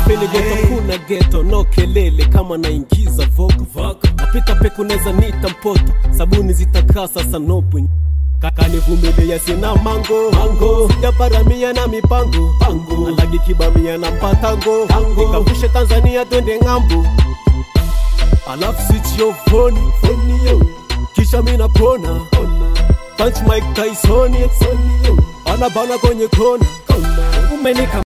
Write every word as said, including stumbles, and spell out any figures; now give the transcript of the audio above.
Pele ghetto kuna ghetto, no kelele kama naingiza vogo. Napita peku neza nita mpoto, sabuni zitakasa sanopu. Kaka nivumilia sina mango, mango. Sijaparamia na mipango, pango. Alagi kibamia na mpatango, tango. Nikavushe Tanzania twende ngambo. Alafu switch yo phone, phone yo. Kisha mina pona, punch Mike Tyson, Anabana kwenye kona. Umenika